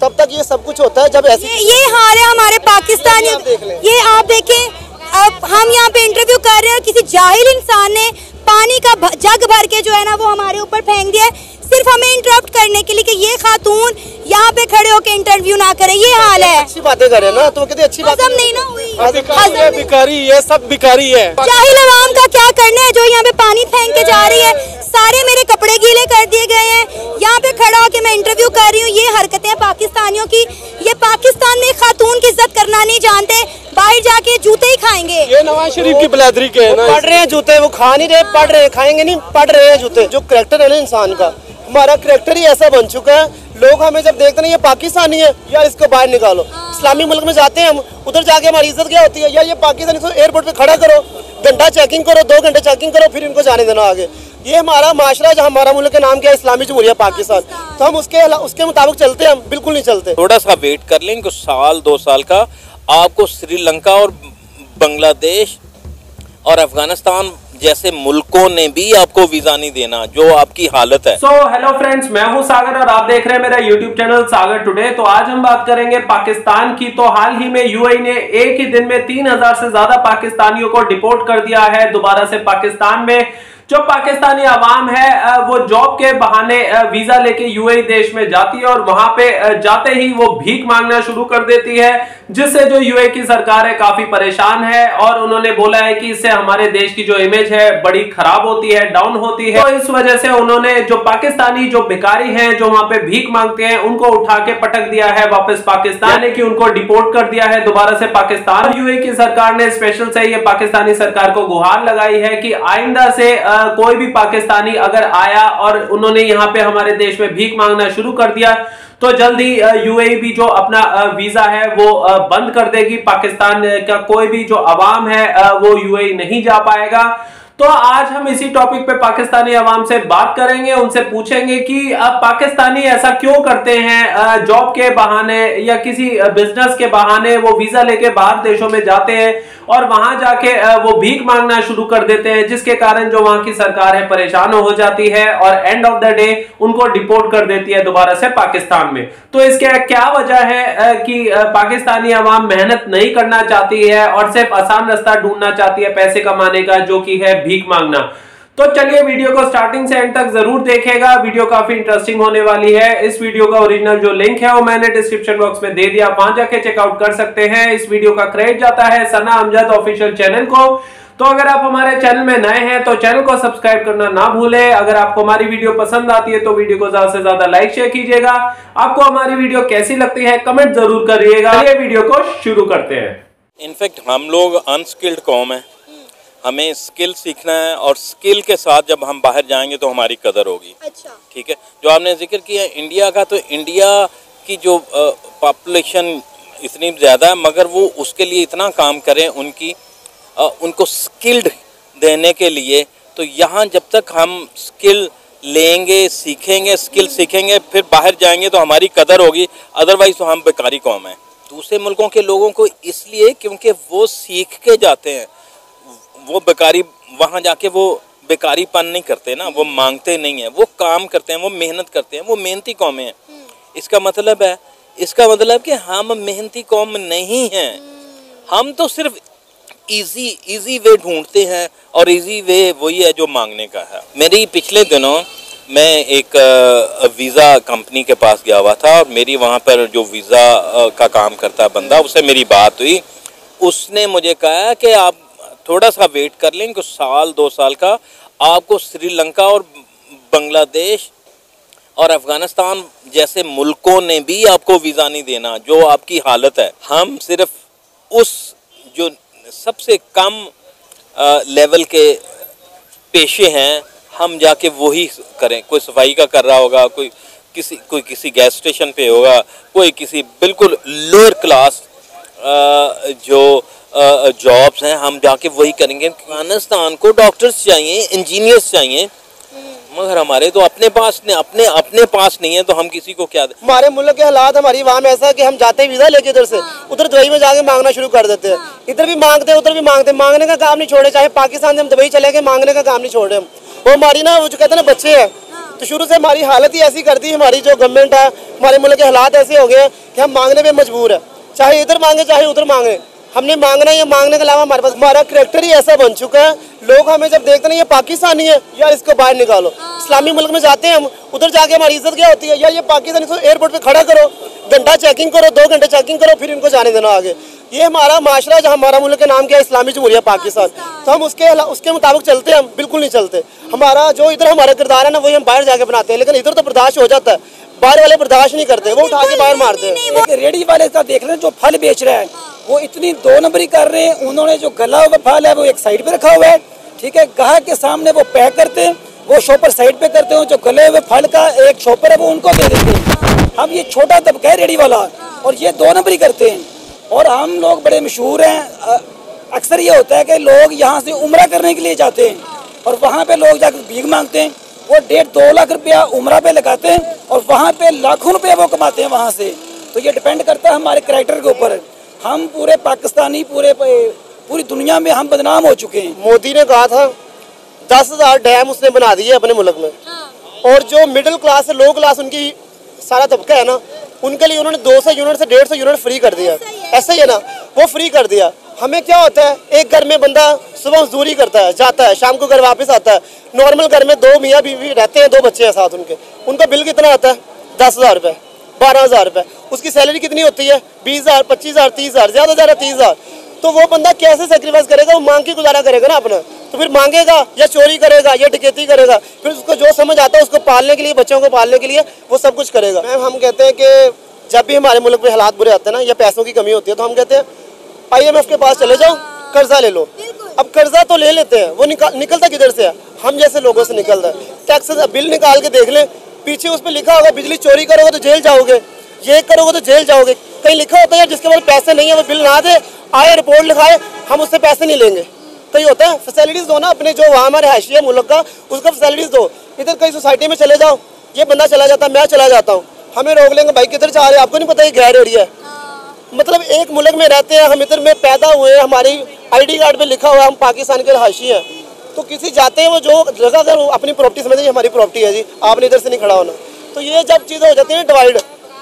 तब तक ये सब कुछ होता है जब ऐसे ये हाल है हमारे पाकिस्तानी। ये आप देखें, अब हम यहाँ पे इंटरव्यू कर रहे हैं, किसी जाहिल इंसान ने पानी का जग भर के जो है ना वो हमारे ऊपर फेंक दिया है, सिर्फ हमें इंटरप्ट करने के लिए कि ये खातून यहाँ पे खड़े होकर इंटरव्यू ना करे। ये हाल है। अच्छी बातें करे ना तो कहते अच्छी बात नहीं ना हुई। बिकारी है, सब बिकारी है। जाहिल अवाम का क्या करना है जो यहाँ पे पानी फेंक के जा रही है। सारे मेरे कपड़े गीले कर दिए गए हैं, यहाँ पे खड़ा होकर मैं इंटरव्यू कर रही हूँ। ये हरकतें पाकिस्तानियों की, ये पाकिस्तान में खातून की इज्जत करना नहीं जानते, बाहर जाके जूते ही खाएंगे। ये नवाज शरीफ की बलादरी के है ना, पढ़ रहे हैं जूते, वो खा नहीं रहे, पढ़ रहे हैं, खाएंगे नहीं, पढ़ रहे हैं जूते। जो करैक्टर है ना इंसान का, हमारा करैक्टर ही ऐसा बन चुका है, लोग हमें जब देखते हैं ये पाकिस्तानी है यार इसको बाहर निकालो। इस्लामी मुल्क में जाते हैं हम, उधर जाके हमारी इज्जत क्या होती है यार ये पाकिस्तानी, इसको एयरपोर्ट पे खड़ा करो, घंटा चेकिंग करो, 2 घंटे चेकिंग करो, फिर इनको जाने देना आगे। ये हमारा माशरा, जहाँ हमारा मुल्क का नाम क्या है, इस्लामी जमहूरिया पाकिस्तान, तो हम उसके मुताबिक चलते हैं, हम बिल्कुल नहीं चलते। थोड़ा सा वेट कर लें, कुछ साल 2 साल का, आपको श्रीलंका और बांग्लादेश और अफगानिस्तान जैसे मुल्कों ने भी आपको वीजा नहीं देना, जो आपकी हालत है। हेलो फ्रेंड्स, मैं हूं सागर और आप देख रहे हैं मेरा यूट्यूब चैनल सागर टुडे। तो आज हम बात करेंगे पाकिस्तान की। तो हाल ही में यूएई ने एक ही दिन में 3000 से ज्यादा पाकिस्तानियों को डिपोर्ट कर दिया है दोबारा से पाकिस्तान में। जो पाकिस्तानी आवाम है वो जॉब के बहाने वीजा लेके यूएई देश में जाती है और वहां पे जाते ही वो भीख मांगना शुरू कर देती है, जिससे जो यूएई की सरकार है काफी परेशान है और उन्होंने बोला है कि इससे हमारे देश की जो इमेज है बड़ी खराब होती है, डाउन होती है। तो इस वजह से उन्होंने जो पाकिस्तानी जो भिखारी हैं जो वहां पे भीख मांगते हैं उनको उठा के पटक दिया है वापस पाकिस्तान, यानी कि उनको डिपोर्ट कर दिया है दोबारा से पाकिस्तान। यूएई की सरकार ने स्पेशल से ये पाकिस्तानी सरकार को गुहार लगाई है कि आइंदा से कोई भी पाकिस्तानी अगर आया और उन्होंने यहाँ पे हमारे देश में भीख मांगना शुरू कर दिया तो जल्दी यूएई भी जो अपना वीजा है वो बंद कर देगी। पाकिस्तान का कोई भी जो अवाम है वो यूएई नहीं जा पाएगा। तो आज हम इसी टॉपिक पे पाकिस्तानी अवाम से बात करेंगे, उनसे पूछेंगे कि अब पाकिस्तानी ऐसा क्यों करते हैं, जॉब के बहाने या किसी बिजनेस के बहाने वो वीजा लेके बाहर देशों में जाते हैं और वहां जाके वो भीख मांगना शुरू कर देते हैं, जिसके कारण जो वहां की सरकार है परेशान हो जाती है और एंड ऑफ द डे उनको डिपोर्ट कर देती है दोबारा से पाकिस्तान में। तो इसके क्या वजह है कि पाकिस्तानी अवाम मेहनत नहीं करना चाहती है और सिर्फ आसान रास्ता ढूंढना चाहती है पैसे कमाने का, जो कि है भीख मांगना। तो चलिए वीडियो को स्टार्टिंग से एंड तक जरूर देखिएगा, वीडियो काफी इंटरेस्टिंग होने वाली है। इस वीडियो का ओरिजिनल जो लिंक है वो मैंने डिस्क्रिप्शन बॉक्स में दे दिया, वहां जाके चेकआउट कर सकते हैं। इस वीडियो का क्रेडिट जाता है सना अमजद ऑफिशियल चैनल को। तो अगर आप हमारे चैनल में नए हैं तो चैनल को सब्सक्राइब करना ना भूलें। अगर आपको हमारी वीडियो पसंद आती है तो वीडियो को ज्यादा से ज्यादा लाइक शेयर कीजिएगा। आपको हमारी वीडियो कैसी लगती है कमेंट जरूर करिएगा। चलिए वीडियो को शुरू करते हैं। इनफैक्ट हम लोग अनस्किल्ड कौम है, हमें स्किल सीखना है और स्किल के साथ जब हम बाहर जाएंगे तो हमारी कदर होगी। अच्छा, ठीक है। जो आपने जिक्र किया इंडिया का, तो इंडिया की जो पॉपुलेशन इतनी ज़्यादा है मगर वो उसके लिए इतना काम करें उनको स्किल्ड देने के लिए। तो यहाँ जब तक हम स्किल लेंगे, सीखेंगे, स्किल सीखेंगे, फिर बाहर जाएंगे तो हमारी कदर होगी, अदरवाइज तो हम बेकारी कौम हैं। दूसरे मुल्कों के लोगों को इसलिए क्योंकि वो सीख के जाते हैं, वो बेकारी वहाँ जाके वो बेकारीपन नहीं करते ना, वो मांगते नहीं हैं, वो काम करते हैं, वो मेहनत करते हैं, वो मेहनती कौमें हैं। इसका मतलब कि हम मेहनती कौम नहीं हैं, हम तो सिर्फ इजी वे ढूंढते हैं और इजी वे वही है जो मांगने का है। मेरी पिछले दिनों मैं एक वीज़ा कंपनी के पास गया हुआ था और मेरी वहाँ पर जो वीज़ा का काम करता बंदा, उससे मेरी बात हुई। उसने मुझे कहा कि आप थोड़ा सा वेट कर लें, कुछ साल 2 साल का, आपको श्रीलंका और बांग्लादेश और अफगानिस्तान जैसे मुल्कों ने भी आपको वीज़ा नहीं देना, जो आपकी हालत है। हम सिर्फ उस जो सबसे कम लेवल के पेशे हैं हम जाके वही करें। कोई सफाई का कर रहा होगा, कोई किसी गैस स्टेशन पे होगा, कोई किसी बिल्कुल लोअर क्लास जो जॉब्स हैं हम जाके वही करेंगे। अफगानिस्तान को डॉक्टर्स चाहिए, इंजीनियर्स चाहिए, मगर हमारे तो अपने पास नहीं है, तो हम किसी को क्या दें। हमारे मुल्क के हालात, हमारी आवाम ऐसा है कि हम जाते हैं वीजा लेके इधर से, उधर दुबई में जाके मांगना शुरू कर देते हैं। इधर भी मांगते हैं, उधर भी मांगते हैं, मांगने का काम नहीं छोड़े। चाहे पाकिस्तान से हम दुबई चले गए, मांगने का काम नहीं छोड़े हम। वो हमारी ना, वो जो कहते हैं ना बच्चे हैं, तो शुरू से हमारी हालत ही ऐसी कर दी, हमारी जो गवर्नमेंट है, हमारे मुल्क के हालात ऐसे हो गए हैं कि हम मांगने पे मजबूर है, चाहे इधर मांगे चाहे उधर मांगे, हमने मांगना है। ये मांगने के अलावा हमारे पास हमारा करैक्टर ही ऐसा बन चुका है, लोग हमें जब देखते हैं ये पाकिस्तानी है यार इसको बाहर निकालो। इस्लामी मुल्क में जाते हैं हम, उधर जाके हमारी इज्जत क्या होती है, यार ये पाकिस्तानी को एयरपोर्ट पे खड़ा करो, घंटा चेकिंग करो, 2 घंटे चेकिंग करो, फिर इनको जाने देना आगे। ये हमारा माशरा, जो हमारा मुल्क के नाम क्या है, इस्लामी जमहूरिया पाकिस्तान, तो हम उसके मुताबिक चलते हैं, हम बिल्कुल नहीं चलते। हमारा जो इधर हमारा किरदार है ना, वही हम बाहर जाके बनाते हैं, लेकिन इधर तो बर्दाश्त हो जाता है, बाहर वाले बर्दाश्त नहीं करते, वो उठा के बाहर मारते हैं। रेडी वाले का देख रहे हैं जो फल बेच रहा है, वो इतनी 2 नंबरी कर रहे हैं। उन्होंने जो गला हुआ फल है वो एक साइड पे रखा हुआ है, ठीक है, ग्राहक के सामने वो पैक करते हैं, वो शॉपर साइड पे करते हैं, जो गले हुए फल का एक शॉपर है वो उनको दे देते हैं। हम ये छोटा तबका है रेडी वाला, और ये 2 नंबरी करते हैं। और हम लोग बड़े मशहूर हैं, अक्सर ये होता है कि लोग यहाँ से उम्रा करने के लिए जाते हैं और वहाँ पे लोग जाकर भीख मांगते हैं, वो 1.5-2 लाख रुपया उम्रा पे लगाते हैं और वहाँ पे लाखों रुपये वो कमाते हैं वहाँ से। तो ये डिपेंड करता है हमारे कैरेक्टर के ऊपर। हम पूरे पाकिस्तानी पूरी दुनिया में हम बदनाम हो चुके हैं। मोदी ने कहा था 10,000 डैम उसने बना दिए अपने मुल्क में, और जो मिडिल क्लास है, लो क्लास, उनकी सारा तबका है ना, उनके लिए उन्होंने 200 यूनिट से 150 यूनिट फ्री कर दिया। ऐसा ही है ना, वो फ्री कर दिया। हमें क्या होता है, एक घर में बंदा सुबह मजदूरी करता है, जाता है, शाम को घर वापस आता है। नॉर्मल घर में 2 मियाँ बीवी रहते हैं, 2 बच्चे हैं साथ उनके, उनका बिल कितना आता है? 10,000 रुपये, 12,000 रुपये। उसकी सैलरी कितनी होती है? 20,000, 25,000, 30,000, ज़्यादा ज़्यादा 30,000। तो वो बंदा कैसे सेक्रीफाइस करेगा? वो मांग के गुजारा करेगा ना अपना, तो फिर मांगेगा या चोरी करेगा या डकैती करेगा, फिर उसको जो समझ आता है उसको पालने के लिए, बच्चों को पालने के लिए वो सब कुछ करेगा। मैम, हम कहते हैं कि जब भी हमारे मुल्क में हालात बुरे आते हैं ना, या पैसों की कमी होती है, तो हम कहते हैं IMF के पास चले जाओ, कर्जा ले लो। अब कर्जा तो ले लेते हैं, वो निकलता किधर से है? हम जैसे लोगों से निकलता है। टैक्स बिल निकाल के देख लें, पीछे उस पर लिखा होगा बिजली चोरी करोगे तो जेल जाओगे, ये करोगे तो जेल जाओगे। कहीं लिखा होता है जिसके पास पैसे नहीं है वो बिल ना दे, आए रिपोर्ट लिखाए, हम उससे पैसे नहीं लेंगे। कहीं होता है? फैसिलिटीज दो ना अपने, जो वहाँ हमारे हैशिया मुल्क का, उसका फैसिलिटीज दो। इधर कहीं सोसाइटी में चले जाओ, ये बंदा चला जाता है, मैं चला जाता हूँ, हमें रोक लेंगे, भाई किधर जा रहे हैं, आपको नहीं पता ये गैर एरिया है। मतलब एक मुल्क में रहते हैं हम, इधर में पैदा हुए हैं, हमारी ID कार्ड पे लिखा हुआ है हम पाकिस्तान के रहायशी हैं, तो किसी जाते हैं वो जो जगह अगर अपनी प्रॉपर्टी समझते हैं हमारी प्रॉपर्टी है जी, आपने इधर से नहीं खड़ा होना। तो ये जब चीज़ें हो जाती हैं डिवाइड,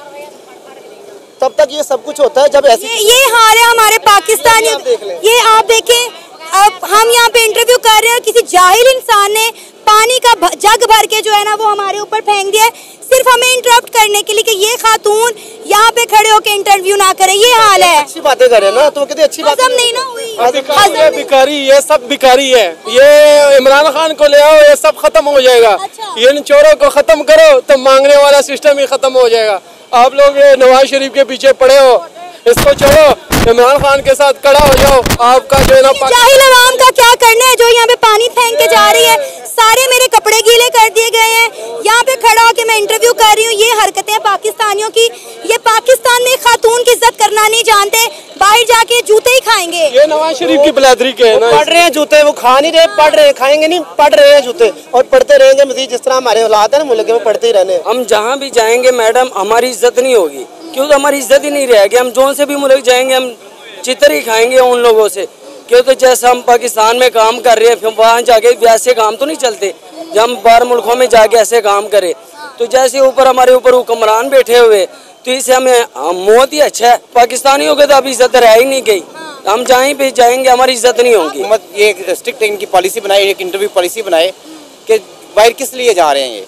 तब तक ये सब कुछ होता है। जब ऐसी ये हाल है हमारे पाकिस्तानी, ये आप देखें, अब हम यहाँ पे इंटरव्यू कर रहे हैं, किसी जाहिल इंसान ने पानी का जग भर के जो है ना वो हमारे ऊपर फेंक दिया है, सिर्फ हमें इंटरप्ट करने के लिए कि ये खातून यहाँ पे खड़े होकर इंटरव्यू ना करे। ये हाल है। अच्छी बातें करे ना, तो कितनी अच्छी बात नहीं ना हुई। भिखारी, ये सब भिखारी है। ये इमरान खान को ले आओ, ये सब खत्म हो जाएगा। अच्छा। ये इन चोरों को खत्म करो तो मांगने वाला सिस्टम ही खत्म हो जाएगा। आप लोग नवाज शरीफ के पीछे पड़े हो, इसको छोड़ो, इमरान खान के साथ खड़ा हो जाओ। आपका जो है ना जाहिल अवाम का क्या करना है जो यहाँ पे पानी फेंक के जा रही है। सारे मेरे कपड़े गीले कर दिए गए हैं, यहाँ पे खड़ा होकर मैं इंटरव्यू कर रही हूँ। ये हरकतें पाकिस्तानियों की, ये पाकिस्तान में खातून की इज्जत करना नहीं जानते, बाहर जाके जूते ही खाएंगे। ये नवाज शरीफ की बिलादरी के है ना, पढ़ रहे हैं जूते, वो खा नहीं रहे, पढ़ रहे हैं, खाएंगे नहीं, पढ़ रहे हैं जूते, और पढ़ते रहेंगे मजीद। जिस तरह हमारे हालात है ना मुल्क में, पढ़ते ही रहने। हम जहाँ भी जाएंगे मैडम हमारी इज्जत नहीं होगी, क्यों? तो हमारी इज्जत ही नहीं रहेगी। हम जो से भी मुल्क जाएंगे हम चितर ही खाएंगे उन लोगों से, क्यों? तो जैसा हम पाकिस्तान में काम कर रहे हैं, फिर वहाँ जाके वैसे काम तो नहीं चलते। जब हम बाहर मुल्कों में जाके ऐसे काम करें, तो जैसे ऊपर हमारे ऊपर हुक्मरान बैठे हुए, तो इसे हमें मौत ही अच्छा है। पाकिस्तानियों के तो अभी इज्जत रह ही नहीं गई, हम जहाँ भी जाएंगे हमारी इज्जत नहीं होगी। ये एक स्ट्रिक्ट इनकी पॉलिसी बनाए, एक इंटरव्यू पॉलिसी बनाए कि बाहर किस लिए जा रहे हैं ये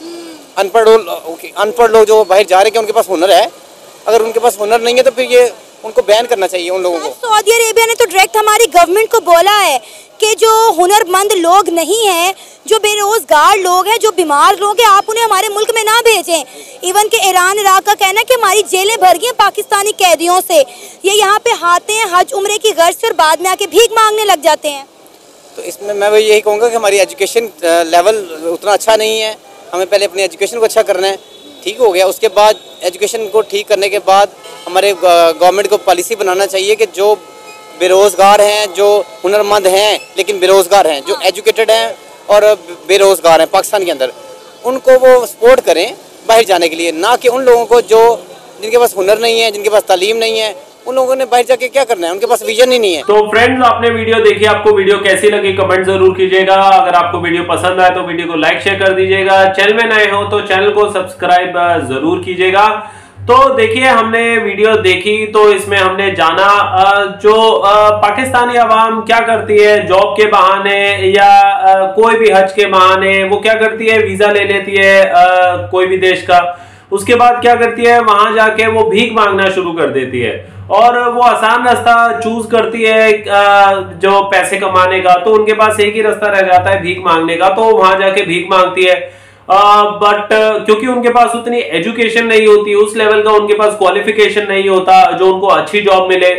अनपढ़ लोग जो बाहर जा रहे हैं, उनके पास हुनर है। अगर उनके पास हुनर नहीं है तो फिर ये उनको बैन करना चाहिए उन लोगों को। सऊदी अरेबिया ने तो डायरेक्ट हमारी गवर्नमेंट को बोला है कि जो हुनरमंद लोग नहीं हैं, जो बेरोजगार लोग हैं, जो बीमार लोग हैं, आप उन्हें हमारे मुल्क में ना भेजें। इवन के ईरान इराक का कहना है कि हमारी जेलें भर गई हैं पाकिस्तानी कैदियों से। ये यहाँ पे आते हैं हज उम्रे की गर्ज से और बाद में आके भीख मांगने लग जाते हैं। तो इसमें मैं यही कहूँगा कि हमारी एजुकेशन लेवल उतना अच्छा नहीं है। हमें पहले अपनी एजुकेशन को अच्छा करना है, ठीक हो गया, उसके बाद एजुकेशन को ठीक करने के बाद हमारे गवर्नमेंट को पॉलिसी बनाना चाहिए कि जो बेरोज़गार हैं, जो हुनरमंद हैं लेकिन बेरोज़गार हैं, जो एजुकेटेड हैं और बेरोज़गार हैं पाकिस्तान के अंदर, उनको वो सपोर्ट करें बाहर जाने के लिए, ना कि उन लोगों को जो जिनके पास हुनर नहीं है, जिनके पास तालीम नहीं है, उन लोगों ने बाहर जाके क्या करना है, उनके पास विजन ही नहीं है। तो फ्रेंड्स, आपने वीडियो देखी, आपको वीडियो कैसी लगी कमेंट जरूर कीजिएगा। अगर आपको वीडियो पसंद आए तो वीडियो को लाइक शेयर कर दीजिएगा। चैनल में नए हो तो चैनल को सब्सक्राइब जरूर कीजिएगा। तो देखिए, हमने वीडियो देखी तो इसमें हमने जाना जो पाकिस्तानी अवाम क्या करती है जॉब के बहाने या कोई भी हज के बहाने, वो क्या करती है, वीजा ले लेती है कोई भी देश का। उसके बाद क्या करती है, वहां जाके वो भीख मांगना शुरू कर देती है और वो आसान रास्ता चूज करती है जो पैसे कमाने का। तो उनके पास एक ही रास्ता रह जाता है भीख मांगने का, तो वहां जाके भीख मांगती है। बट क्योंकि उनके पास उतनी एजुकेशन नहीं होती, उस लेवल का उनके पास क्वालिफिकेशन नहीं होता जो उनको अच्छी जॉब मिले।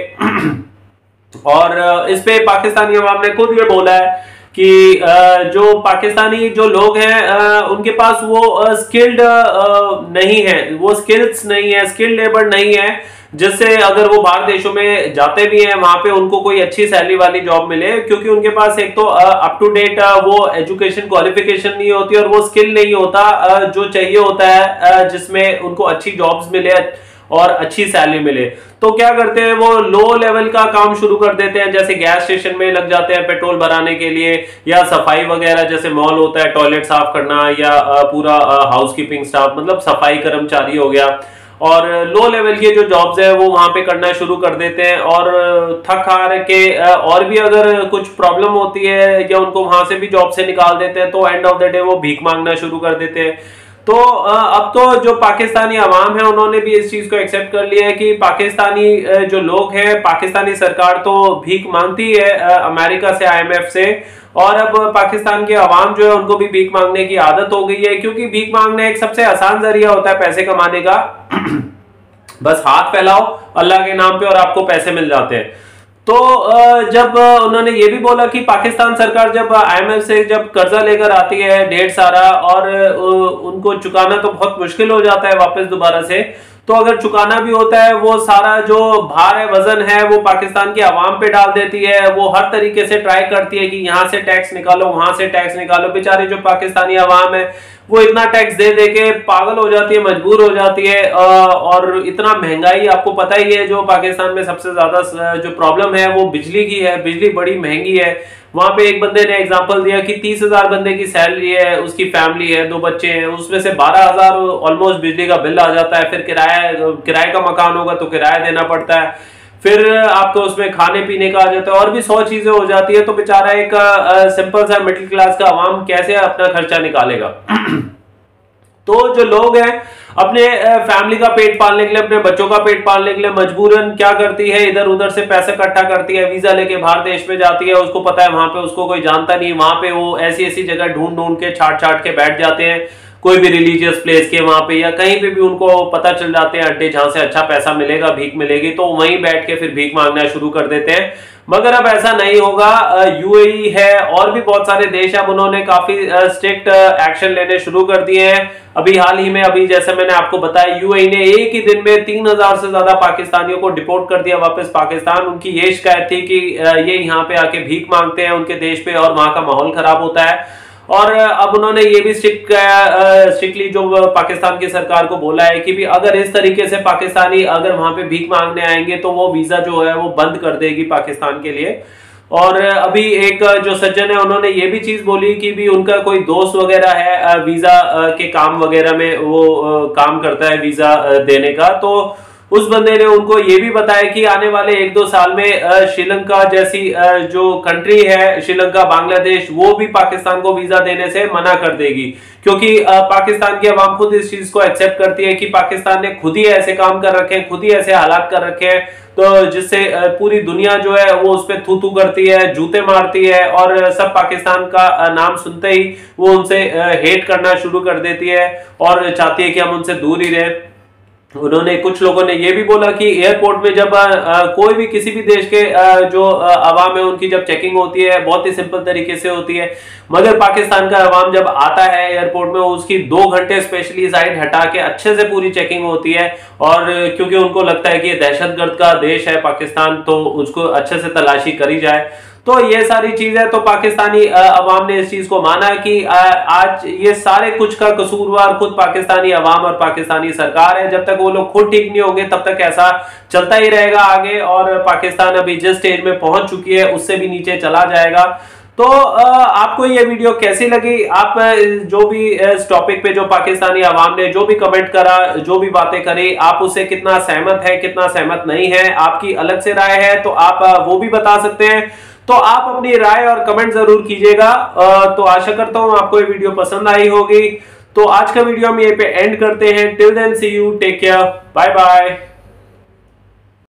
और इस पे पाकिस्तानी अवाम ने खुद ये बोला है कि जो पाकिस्तानी जो लोग हैं उनके पास वो स्किल्ड नहीं है, वो स्किल्स नहीं है, स्किल्ड लेबर नहीं है, जिससे अगर वो बाहर देशों में जाते भी हैं वहां पे उनको कोई अच्छी सैलरी वाली जॉब मिले, क्योंकि उनके पास एक तो अप टू डेट वो एजुकेशन क्वालिफिकेशन नहीं होती और वो स्किल नहीं होता जो चाहिए होता है जिसमें उनको अच्छी जॉब्स मिले और अच्छी सैलरी मिले। तो क्या करते हैं, वो लो लेवल का काम शुरू कर देते हैं, जैसे गैस स्टेशन में लग जाते हैं पेट्रोल भराने के लिए, या सफाई वगैरह, जैसे मॉल होता है टॉयलेट साफ करना, या पूरा हाउसकीपिंग स्टाफ, मतलब सफाई कर्मचारी हो गया। और लो लेवल के जो जॉब्स है वो वहां पे करना शुरू कर देते हैं और थक हार के और भी अगर कुछ प्रॉब्लम होती है या उनको वहां से भी जॉब से निकाल देते हैं, तो एंड ऑफ द डे वो भीख मांगना शुरू कर देते हैं। तो अब तो जो पाकिस्तानी अवाम है उन्होंने भी इस चीज को एक्सेप्ट कर लिया है कि पाकिस्तानी जो लोग हैं, पाकिस्तानी सरकार तो भीख मांगती है अमेरिका से, IMF से, और अब पाकिस्तान के अवाम जो है उनको भी भीख मांगने की आदत हो गई है, क्योंकि भीख मांगना एक सबसे आसान जरिया होता है पैसे कमाने का। बस हाथ फैलाओ अल्लाह के नाम पे और आपको पैसे मिल जाते हैं। तो जब उन्होंने ये भी बोला कि पाकिस्तान सरकार जब IMF से जब कर्जा लेकर आती है ढेर सारा और उनको चुकाना तो बहुत मुश्किल हो जाता है वापस दोबारा से, तो अगर चुकाना भी होता है वो सारा जो भार है, वजन है, वो पाकिस्तान के अवाम पे डाल देती है। वो हर तरीके से ट्राई करती है कि यहाँ से टैक्स निकालो, वहां से टैक्स निकालो। बेचारे जो पाकिस्तानी अवाम है वो इतना टैक्स दे दे के पागल हो जाती है, मजबूर हो जाती है। और इतना महंगाई, आपको पता ही है जो पाकिस्तान में सबसे ज्यादा जो प्रॉब्लम है वो बिजली की है, बिजली बड़ी महंगी है। वहां पे एक बंदे ने एग्जांपल दिया कि 30,000 बंदे की सैलरी है, उसकी फैमिली है, 2 बच्चे हैं, उसमें से 12,000 ऑलमोस्ट बिजली का बिल आ जाता है। फिर किराए का मकान होगा तो किराया देना पड़ता है, फिर आपको उसमें खाने पीने का आ जाता है और भी 100 चीजें हो जाती है। तो बेचारा एक सिंपल सा मिडिल क्लास का अवाम कैसे अपना खर्चा निकालेगा। तो जो लोग हैं अपने फैमिली का पेट पालने के लिए, अपने बच्चों का पेट पालने के लिए मजबूरन क्या करती है, इधर उधर से पैसे इकट्ठा करती है, वीजा लेके बाहर देश में जाती है। उसको पता है वहां पे उसको कोई जानता नहीं, वहां पे वो ऐसी ऐसी जगह ढूंढ ढूंढ के छाट छाट के बैठ जाते हैं, कोई भी रिलीजियस प्लेस के वहां पे या कहीं पे भी उनको पता चल जाते हैं अड्डे जहां से अच्छा पैसा मिलेगा, भीख मिलेगी, तो वहीं बैठ के फिर भीख मांगना शुरू कर देते हैं। मगर अब ऐसा नहीं होगा। UAE है और भी बहुत सारे देश अब उन्होंने काफी स्ट्रिक्ट एक्शन लेने शुरू कर दिए हैं। अभी हाल ही में, अभी जैसे मैंने आपको बताया, UAE ने एक ही दिन में 3,000 से ज्यादा पाकिस्तानियों को डिपोर्ट कर दिया वापस पाकिस्तान। उनकी ये शिकायत थी कि ये यहाँ पे आके भीख मांगते हैं उनके देश पे और वहां का माहौल खराब होता है। और अब उन्होंने ये भी स्ट्रिक्टली जो पाकिस्तान की सरकार को बोला है कि भी अगर इस तरीके से पाकिस्तानी अगर वहां पे भीख मांगने आएंगे तो वो वीजा जो है वो बंद कर देगी पाकिस्तान के लिए। और अभी एक जो सज्जन है उन्होंने ये भी चीज बोली कि भी उनका कोई दोस्त वगैरह है वीजा के काम वगैरह में वो काम करता है वीजा देने का, तो उस बंदे ने उनको ये भी बताया कि आने वाले 1-2 साल में श्रीलंका जैसी जो कंट्री है, श्रीलंका, बांग्लादेश, वो भी पाकिस्तान को वीजा देने से मना कर देगी, क्योंकि पाकिस्तान की आवाम खुद इस चीज को एक्सेप्ट करती है कि पाकिस्तान ने खुद ही ऐसे काम कर रखे हैं, खुद ही ऐसे हालात कर रखे हैं, तो जिससे पूरी दुनिया जो है वो उस पर थू थू करती है, जूते मारती है और सब पाकिस्तान का नाम सुनते ही वो उनसे हेट करना शुरू कर देती है और चाहती है कि हम उनसे दूर ही रहे। उन्होंने, कुछ लोगों ने ये भी बोला कि एयरपोर्ट में जब कोई भी किसी भी देश के जो अवाम है उनकी जब चेकिंग होती है बहुत ही सिंपल तरीके से होती है, मगर पाकिस्तान का अवाम जब आता है एयरपोर्ट में उसकी 2 घंटे स्पेशली साइड हटा के अच्छे से पूरी चेकिंग होती है। और क्योंकि उनको लगता है कि ये दहशतगर्द का देश है पाकिस्तान, तो उसको अच्छे से तलाशी करी जाए। तो ये सारी चीजें तो पाकिस्तानी अवाम ने इस चीज को माना कि आज ये सारे कुछ का कसूरवार खुद पाकिस्तानी अवाम और पाकिस्तानी सरकार है। जब तक वो लोग खुद ठीक नहीं होंगे तब तक ऐसा चलता ही रहेगा आगे, और पाकिस्तान अभी जिस स्टेज में पहुंच चुकी है उससे भी नीचे चला जाएगा। तो आपको ये वीडियो कैसी लगी? आप जो भी इस टॉपिक पे जो पाकिस्तानी अवाम ने जो भी कमेंट करा, जो भी बातें करी, आप उससे कितना सहमत है, कितना सहमत नहीं है, आपकी अलग से राय है तो आप वो भी बता सकते हैं। तो आप अपनी राय और कमेंट जरूर कीजिएगा। तो आशा करता हूं आपको ये वीडियो पसंद आई होगी। तो आज का वीडियो हम यहीं पे एंड करते हैं। Till then see you, take care, bye bye.